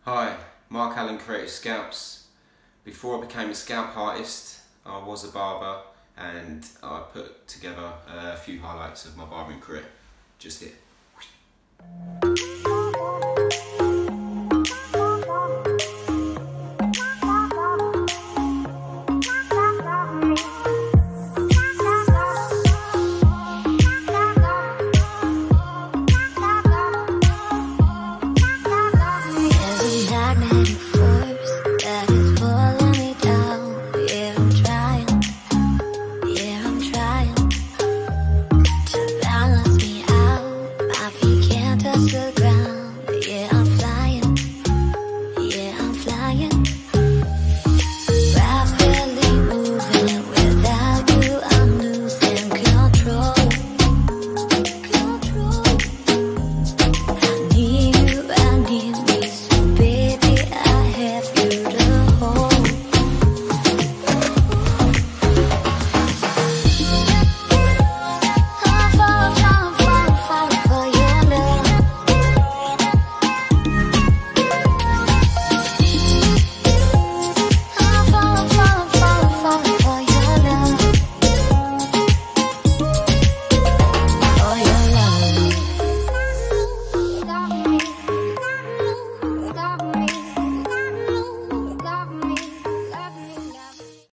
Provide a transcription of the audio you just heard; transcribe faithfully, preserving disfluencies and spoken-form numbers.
Hi, Marc Allen created scalps. Before I became a scalp artist, I was a barber and I put together a few highlights of my barbering career just here.